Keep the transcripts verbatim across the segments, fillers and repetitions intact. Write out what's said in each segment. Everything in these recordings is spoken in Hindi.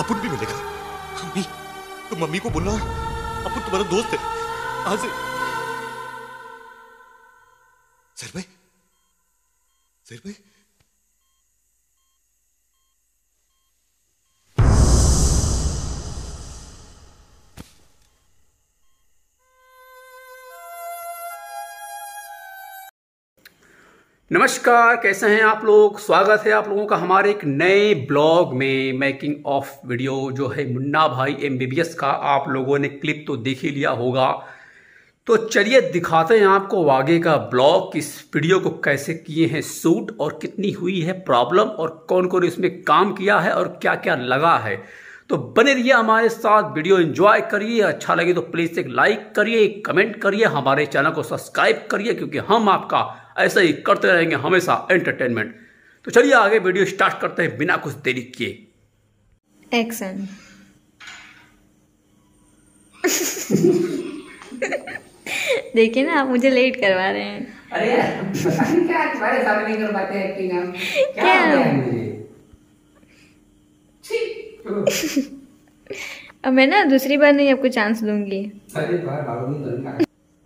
अपुन भी मिलेगा। मम्मी, तुम मम्मी को बोलना अपुन तुम्हारा दोस्त है। आज से सर भाई, सर भाई, नमस्कार, कैसे हैं आप लोग। स्वागत है आप लोगों का हमारे एक नए ब्लॉग में। मेकिंग ऑफ वीडियो जो है मुन्ना भाई एमबीबीएस का, आप लोगों ने क्लिप तो देख ही लिया होगा। तो चलिए दिखाते हैं आपको आगे का ब्लॉग, इस वीडियो को कैसे किए हैं शूट और कितनी हुई है प्रॉब्लम और कौन कौन इसमें काम किया है और क्या क्या लगा है। तो बने रहिए हमारे साथ, वीडियो एंजॉय करिए। अच्छा लगे तो प्लीज एक लाइक करिए, एक कमेंट करिए, हमारे चैनल को सब्सक्राइब करिए, क्योंकि हम आपका ऐसा ही करते रहेंगे हमेशा एंटरटेनमेंट। तो चलिए आगे वीडियो स्टार्ट करते हैं बिना कुछ देरी किए। एक्शन। देखिए ना, आप मुझे लेट करवा रहे हैं। अरे पता नहीं क्या तुम्हारे साथ नहीं कर पाते एक्टिंग हम। क्या क्या? हो गया है मुझे? अब मैं ना दूसरी बार नहीं आपको चांस दूंगी। अरे बार बाबू नहीं।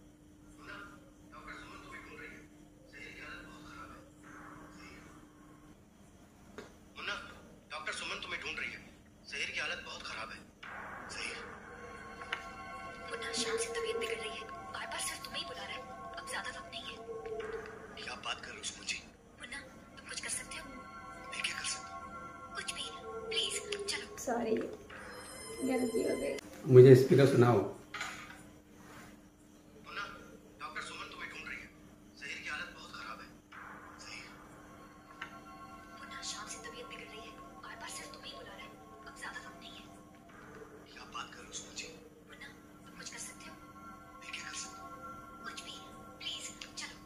शाम से तबीयत बिगड़ रही है, बार बार सिर्फ तुम्हें ही बुला रहा है। अब ज्यादा वक्त नहीं है। क्या बात कर रहे हो सुमन जी? मुन्ना, तुम कुछ कर सकते हो? मैं क्या कर सकता हूँ? कुछ भी, प्लीज चलो। सॉरी, गलती हो गई। मुझे स्पीकर सुनाओ। मुन्ना, डॉक्टर सुमन तुम्हें ढूंढ रही है। शरीर की हालत बहुत खराब है। सही। मुन्ना, शाम से तबीयत बिगड़ रही है, बार बार सिर्फ तुम्हें ही बुला रहा है। अब ज्यादा वक्त नहीं है। क्या बात कर रहे हो सुमन जी? मुन्ना, तुम कुछ कर सकते हो? मैं क्या कर सकता हूँ? कुछ भी, प्लीज चलो।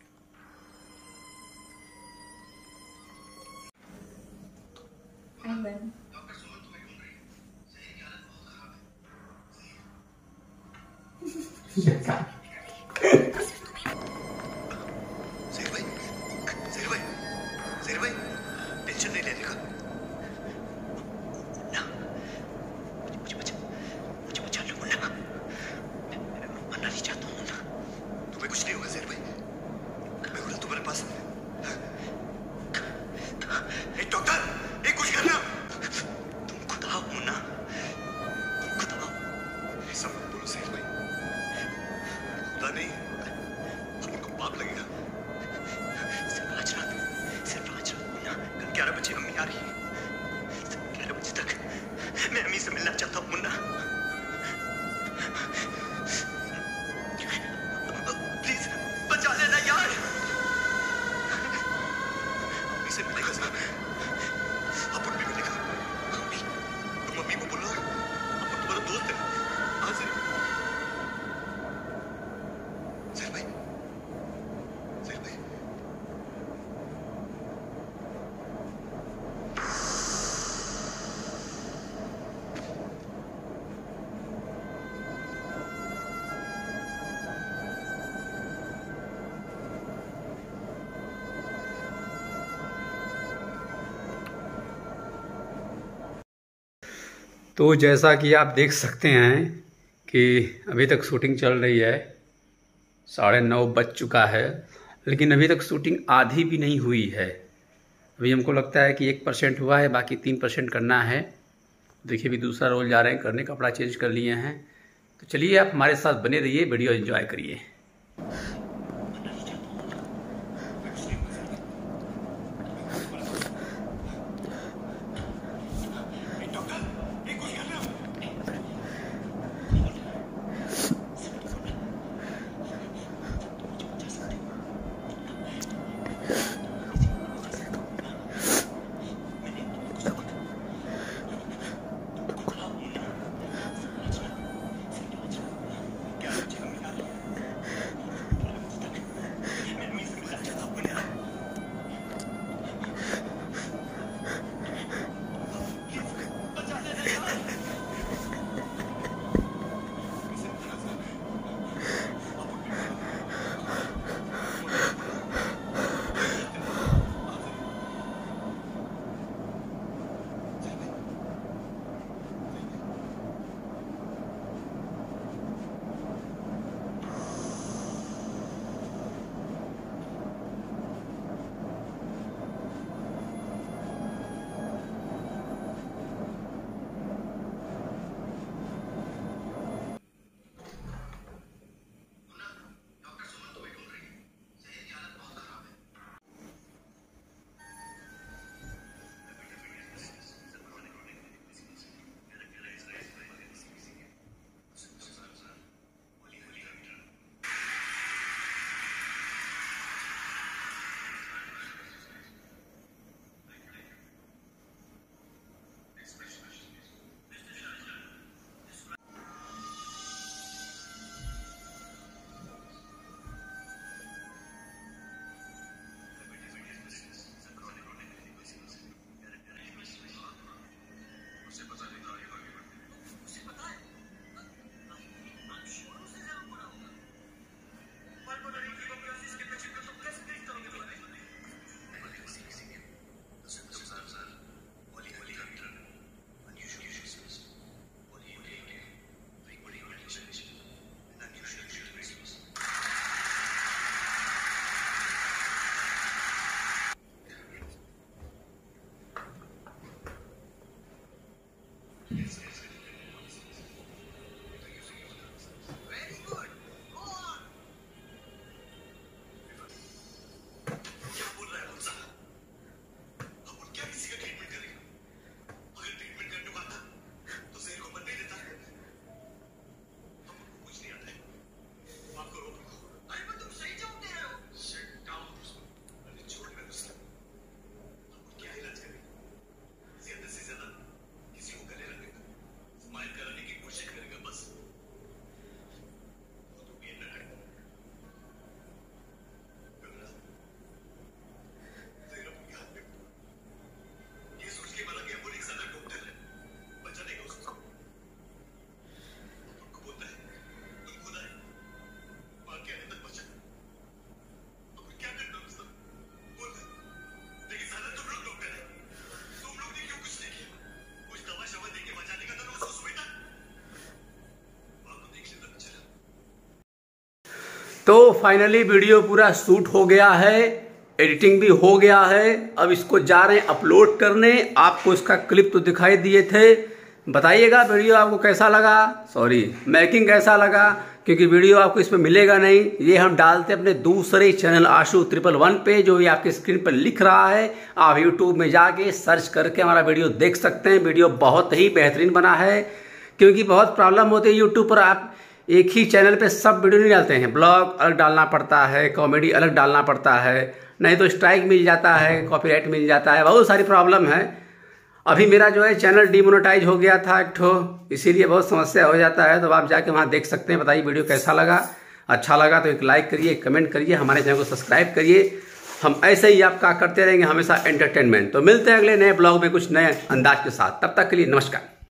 डॉक्टर सुमन तुम्हें ढूंढ रही है। शरीर की हालत बहुत खराब है। शेर भाई, शेर भाई, शेर भाई, टेंशन नहीं लेने का। मुन्ना, मुझे मुझे बचा, मुझे बचा लो मुन्ना। मैं मैं मरना नहीं चाहता हूँ मुन्ना। तुम्हें कुछ नहीं होगा शेर भाई, मैं हूँ ना तुम्हारे पास। ए डॉक्टर, ए कुछ करना। तुम खुद आओ मुन्ना, तुम खुद आओ। ऐसा मत बोलो शेर भाई, खुदा नहीं, उनको पाप लगेगा। सिर्फ आज रात, सिर्फ आज रात मुन्ना, कल ग्यारह बजे अम्मी आ रही है। ग्यारह बजे तक मैं अम्मी से मिलना चाहता हूँ मुन्ना। प्लीज बचा लेना यार। अम्मी से मिलेगा सर, अपुन भी मिलेगा। मम्मी, तुम मम्मी को बोलना अपुन तुम्हारा दोस्त है। आज से सर भाई, सर भाई, तो जैसा कि आप देख सकते हैं कि अभी तक शूटिंग चल रही है, साढ़े नौ बज चुका है, लेकिन अभी तक शूटिंग आधी भी नहीं हुई है। अभी हमको लगता है कि एक परसेंट हुआ है, बाकी तीन परसेंट करना है। देखिए अभी दूसरा रोल जा रहे हैं करने, कपड़ा चेंज कर लिए हैं। तो चलिए आप हमारे साथ बने रहिए, वीडियो एंजॉय करिए। तो फाइनली वीडियो पूरा शूट हो गया है, एडिटिंग भी हो गया है। अब इसको जा रहे हैं अपलोड करने। आपको इसका क्लिप तो दिखाई दिए थे, बताइएगा वीडियो आपको कैसा लगा, सॉरी मेकिंग कैसा लगा, क्योंकि वीडियो आपको इसमें मिलेगा नहीं। ये हम डालते अपने दूसरे चैनल आशु ट्रिपल वन पे, जो ये आपकी स्क्रीन पर लिख रहा है। आप यूट्यूब में जाके सर्च करके हमारा वीडियो देख सकते हैं। वीडियो बहुत ही बेहतरीन बना है, क्योंकि बहुत प्रॉब्लम होती है यूट्यूब पर, आप एक ही चैनल पे सब वीडियो नहीं डालते हैं। ब्लॉग अलग डालना पड़ता है, कॉमेडी अलग डालना पड़ता है, नहीं तो स्ट्राइक मिल जाता है, कॉपीराइट मिल जाता है, बहुत सारी प्रॉब्लम है। अभी मेरा जो है चैनल डिमोनेटाइज हो गया था एक ठो, इसीलिए बहुत समस्या हो जाता है। तो आप जाके वहाँ देख सकते हैं। बताइए वीडियो कैसा लगा, अच्छा लगा तो एक लाइक करिए, कमेंट करिए, हमारे चैनल को सब्सक्राइब करिए। हम ऐसे ही आपका करते रहेंगे हमेशा एंटरटेनमेंट। तो मिलते हैं अगले नए ब्लॉग में कुछ नए अंदाज के साथ। तब तक के लिए नमस्कार।